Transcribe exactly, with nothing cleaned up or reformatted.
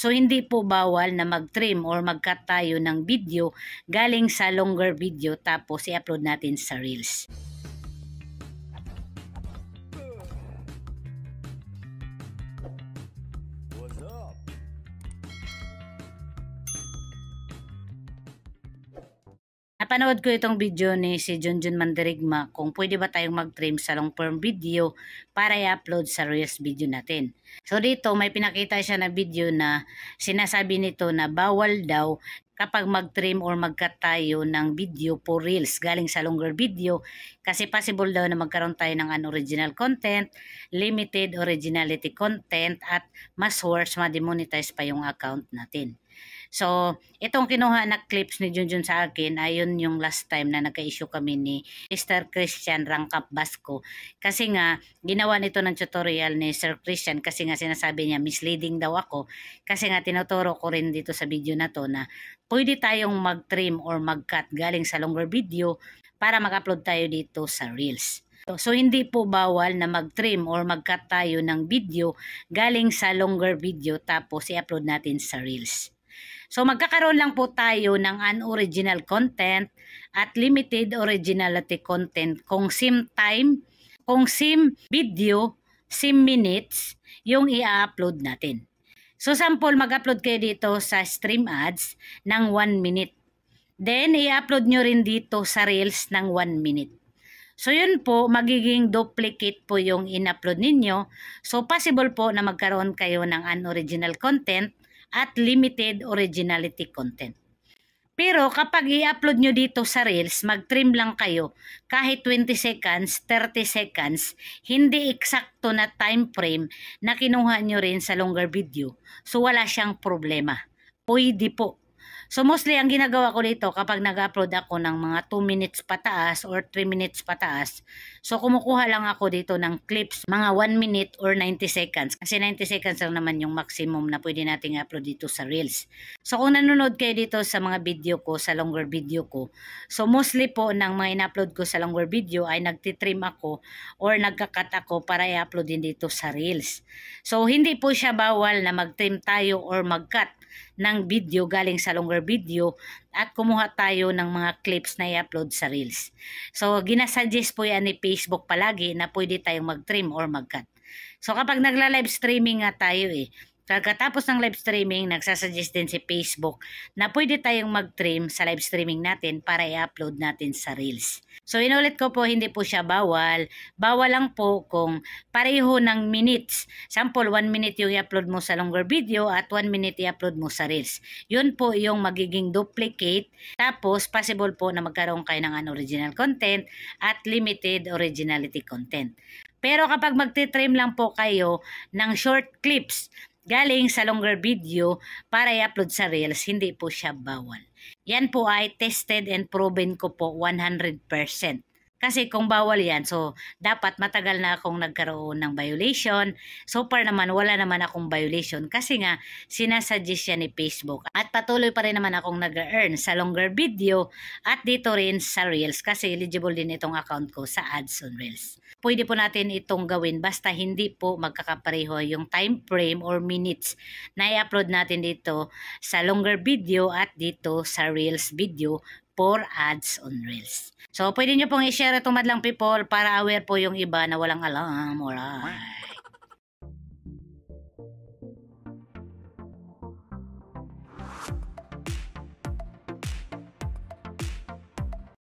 So hindi po bawal na mag-trim or mag-cut tayo ng video galing sa longer video tapos i-upload natin sa Reels. Napanood ko itong video ni si Junjun Mandirigma kung pwede ba tayong mag-trim sa long form video para i-upload sa Reels video natin. So dito may pinakita siya na video na sinasabi nito na bawal daw kapag mag-trim or mag-cut tayo ng video po Reels galing sa longer video kasi possible daw na magkaroon tayo ng unoriginal content, limited originality content at mas worse ma-demonetize pa yung account natin. So, itong kinuha na clips ni Junjun sa akin, ayun yung last time na nagka-issue kami ni Mister Christian Rangkap Basco. Kasi nga, ginawa nito ng tutorial ni Sir Christian kasi nga sinasabi niya misleading daw ako. Kasi nga tinuturo ko rin dito sa video na to na pwede tayong mag-trim or mag-cut galing sa longer video para mag-upload tayo dito sa Reels. So, hindi po bawal na mag-trim or mag-cut tayo ng video galing sa longer video tapos i-upload natin sa Reels. So magkakaroon lang po tayo ng unoriginal content at limited originality content kung same time, kung same video, same minutes yung i-upload natin. So sample, mag-upload kayo dito sa stream ads ng one minute. Then i-upload nyo rin dito sa Reels ng one minute. So yun po, magiging duplicate po yung in-upload ninyo. So possible po na magkaroon kayo ng unoriginal content at limited originality content. Pero kapag i-upload nyo dito sa Reels, mag-trim lang kayo kahit twenty seconds, thirty seconds, hindi eksakto na time frame na kinuha nyo rin sa longer video. So wala siyang problema. Pwede po. So mostly ang ginagawa ko dito kapag nag-upload ako ng mga two minutes pataas or three minutes pataas, so kumukuha lang ako dito ng clips mga one minute or ninety seconds. Kasi ninety seconds lang naman yung maximum na pwede nating upload dito sa Reels. So kung nanonood kayo dito sa mga video ko, sa longer video ko, so mostly po ng mga in-upload ko sa longer video ay nagtitrim ako or nagka-cut ako para i-upload din dito sa Reels. So hindi po siya bawal na mag-trim tayo or mag-cut ng video galing sa longer video at kumuha tayo ng mga clips na i-upload sa Reels. So, ginasuggest po yan ni Facebook palagi na pwede tayong mag-trim or mag-cut. So, kapag nagla-live streaming nga tayo eh, pagkatapos ng live streaming, nagsasuggest din si Facebook na pwede tayong mag-trim sa live streaming natin para i-upload natin sa Reels. So, inulit ko po, hindi po siya bawal. Bawal lang po kung pareho ng minutes. Sample, one minute yung i-upload mo sa longer video at one minute i-upload mo sa Reels. Yun po yung magiging duplicate. Tapos, possible po na magkaroon kayo ng unoriginal content at limited originality content. Pero kapag magti-trim lang po kayo ng short clips galing sa longer video para i-upload sa Reels, hindi po siya bawal. Yan po ay tested and proven ko po one hundred percent. Kasi kung bawal yan, so dapat matagal na akong nagkaroon ng violation. So far naman, wala naman akong violation kasi nga sinasuggest yan ni Facebook. At patuloy pa rin naman akong nag-earn sa longer video at dito rin sa Reels kasi eligible din itong account ko sa ads on Reels. Pwede po natin itong gawin basta hindi po magkakapareho yung time frame or minutes na i-upload natin dito sa longer video at dito sa Reels video for ads on Reels. So, pwede nyo pong i-share itong madlang people para aware po yung iba na walang alam. Alright.